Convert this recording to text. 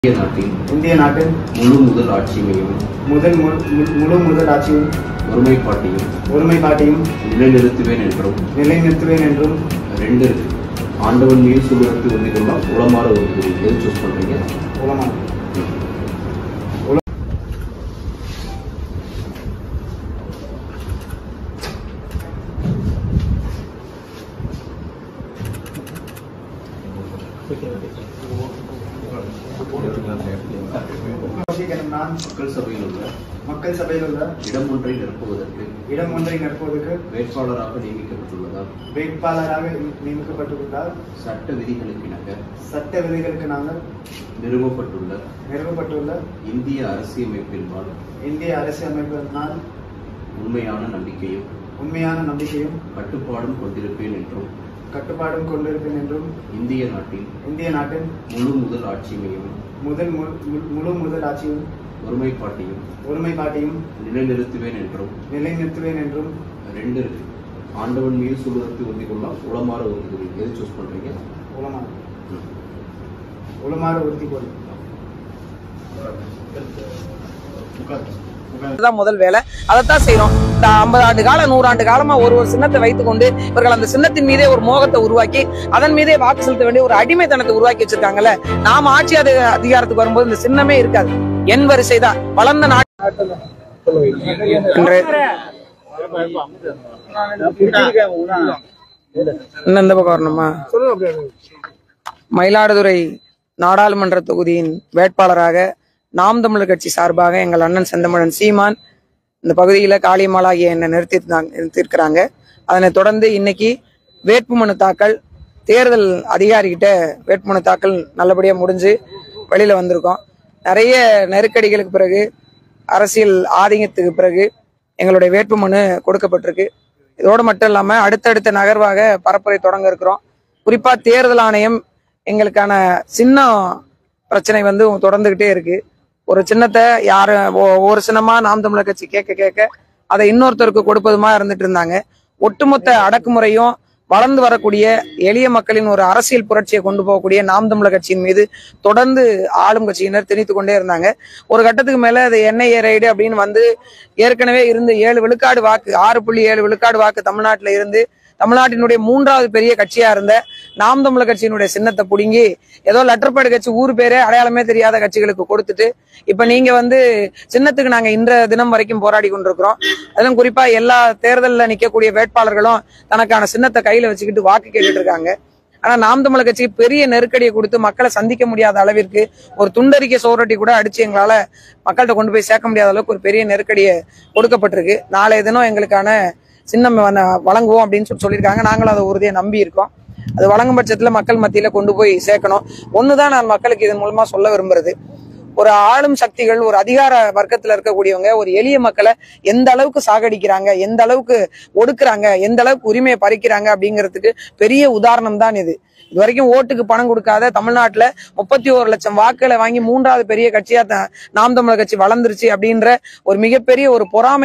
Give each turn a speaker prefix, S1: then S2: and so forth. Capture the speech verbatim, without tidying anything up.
S1: இந்திய நாட்டின்
S2: இந்திய நாட்டின்
S1: முழு முதல் ஆட்சியையும்
S2: முதல் முழு முதல் ஆட்சியும்
S1: ஒருமைப்பாட்டையும்
S2: ஒருமைப்பாட்டையும்
S1: நிலைநிறுத்துவேன் என்றும்
S2: நிலைநிறுத்துவேன் என்றும்
S1: ரெண்டு இருக்கு. ஆண்டவன் மீது சொல்லுவதற்கு உண்மைகள்லாம் உளமாற ஒரு எது சூஸ் பண்றீங்க?
S2: உளமாற நான்
S1: மக்கள் சபையில் உள்ள
S2: மக்கள் சபையில் உள்ள
S1: இடம் ஒன்றை நிரப்புவதற்கு
S2: இடம் ஒன்றை நிரப்புவதற்கு
S1: வேட்பாளராக நியமிக்கப்பட்டுள்ளதால்
S2: வேட்பாளராக நியமிக்கப்பட்டுள்ளதால்
S1: சட்ட விதிகளுக்கு இணங்க
S2: சட்ட விதிகளுக்கு நாங்கள்
S1: நிறுவப்பட்டுள்ள
S2: நிறுவப்பட்டுள்ள
S1: இந்திய அரசியலமைப்பின்பால்
S2: இந்திய அரசியலமைப்பினால்
S1: உண்மையான நம்பிக்கையும்
S2: உண்மையான நம்பிக்கையும்
S1: கட்டுப்பாடும் கொண்டிருப்பேன் என்றும்
S2: கட்டுப்பாடும் கொண்டிருப்பேன் என்றும்
S1: இந்திய நாட்டின்
S2: இந்திய நாட்டின்
S1: முழு முதல் ஆட்சியையும்
S2: முதல் முழு முதல் ஆட்சியும்
S1: ஒருமைப்பாட்டையும்
S2: ஒருமைப்பாட்டையும்
S1: நிலைநிறுத்துவேன் என்றும்
S2: நிலைநிறுத்துவேன் என்றும்
S1: ரெண்டு இருக்கு. ஆண்டவன் மீது சொல்வதற்கு உறுதிக்கொள்ளலாம் உளமாற உறுதி எது சூஸ் பண்றீங்க?
S2: உளமாற உளமாற உறுதி கொள்
S3: தான் முதல் வேலை. அதைத்தான் செய்யறோம். ஐம்பது ஆண்டு கால நூறாண்டு காலமா ஒரு ஒரு சின்னத்தை வைத்துக் கொண்டு இவர்கள் அந்த சின்னத்தின் மீதே ஒரு மோகத்தை உருவாக்கி அதன் மீதே வாக்கு செலுத்த வேண்டிய ஒரு அடிமைத்தனத்தை உருவாக்கி வச்சிருக்காங்கல்ல. நாம ஆட்சி அதிகாரத்துக்கு வரும்போது இந்த சின்னமே இருக்காது. என் வரிசை தான் வளர்ந்த நாட்டு இந்த பக்கம் வரணுமா? மயிலாடுதுறை நாடாளுமன்ற தொகுதியின் வேட்பாளராக நாம் தமிழர் கட்சி சார்பாக எங்கள் அண்ணன் செந்தமிழன் சீமான் இந்த பகுதியில காளியம்மாளாகிய என்னை நிறுத்தி நிறுத்திருக்கிறாங்க. அதனை தொடர்ந்து இன்னைக்கு வேட்புமனு தாக்கல் தேர்தல் அதிகாரிகிட்ட வேட்புமனு தாக்கல் நல்லபடியா முடிஞ்சு வெளியில வந்திருக்கோம். நிறைய நெருக்கடிகளுக்கு பிறகு அரசியல் ஆதிக்கத்துக்கு பிறகு எங்களுடைய வேட்புமனு கொடுக்கப்பட்டிருக்கு. இதோடு மட்டும் இல்லாம அடுத்தடுத்த நகர்வாக பரப்புரை தொடங்க இருக்கிறோம். குறிப்பா தேர்தல் ஆணையம் எங்களுக்கான சின்ன பிரச்சனை வந்து தொடர்ந்துகிட்டே இருக்கு. ஒரு சின்னத்தை யாரு ஒரு சின்னமா நாம் தமிழர் கட்சி கேட்க கேட்க அதை இன்னொருத்தருக்கு கொடுப்பதுமா இருந்துட்டு இருந்தாங்க. ஒட்டுமொத்த அடக்குமுறையும் வளர்ந்து வரக்கூடிய எளிய மக்களின் ஒரு அரசியல் புரட்சியை கொண்டு போகக்கூடிய நாம் தமிழர் கட்சியின் மீது தொடர்ந்து ஆளும் கட்சியினர் திணித்து கொண்டே இருந்தாங்க. ஒரு கட்டத்துக்கு மேல அது என்ஐஏ ரைடு அப்படின்னு வந்து ஏற்கனவே இருந்து ஏழு விழுக்காடு வாக்கு ஆறு புள்ளி ஏழு விழுக்காடு வாக்கு தமிழ்நாட்டில இருந்து தமிழ்நாட்டினுடைய மூன்றாவது பெரிய கட்சியா இருந்த நாம் தமிழர் கட்சியினுடைய சின்னத்தை புடுங்கி ஏதோ லெட்டர்பேடு கட்சி ஊர் பேரே அடையாளமே தெரியாத கட்சிகளுக்கு கொடுத்துட்டு இப்ப நீங்க வந்து சின்னத்துக்கு நாங்க இன்ற தினம் வரைக்கும் போராடி கொண்டிருக்கிறோம். அதெல்லாம் குறிப்பா எல்லா தேர்தலில் நிக்கக்கூடிய வேட்பாளர்களும் தனக்கான சின்னத்தை கையில வச்சுக்கிட்டு வாக்கு கேட்டுட்டு இருக்காங்க. ஆனா நாம் தமிழர் கட்சி பெரிய நெருக்கடியை கொடுத்து மக்களை சந்திக்க முடியாத அளவிற்கு ஒரு துண்டறிக்கை சோரட்டி கூட அடிச்சு எங்களால மக்கள்கிட்ட கொண்டு போய் சேர்க்க முடியாத அளவுக்கு ஒரு பெரிய நெருக்கடியை கொடுக்கப்பட்டிருக்கு. நாளைய தினம் எங்களுக்கான சின்னம் வழங்குவோம் அப்படின்னு சொல்லி சொல்லியிருக்காங்க. நாங்களும் அதை உறுதியை நம்பி இருக்கோம். அது வழங்கும் பட்சத்துல மக்கள் மத்தியில கொண்டு போய் சேர்க்கணும். ஒண்ணுதான் நான் மக்களுக்கு இதன் மூலமா சொல்ல விரும்புறது, ஒரு ஆளும் சக்திகள் ஒரு அதிகார வர்க்கத்துல இருக்கக்கூடியவங்க ஒரு எளிய மக்களை எந்த அளவுக்கு சாகடிக்கிறாங்க, எந்த அளவுக்கு ஒடுக்குறாங்க, எந்த அளவுக்கு உரிமையை பறிக்கிறாங்க அப்படிங்கிறதுக்கு பெரிய உதாரணம் தான் இது. இது வரைக்கும் ஓட்டுக்கு பணம் கொடுக்காத தமிழ்நாட்டுல முப்பத்தி ஒரு லட்சம் வாக்குகளை வாங்கி மூன்றாவது பெரிய கட்சியா நாம் தமிழர் கட்சி வளர்ந்துருச்சு அப்படின்ற ஒரு மிகப்பெரிய ஒரு பொறாமை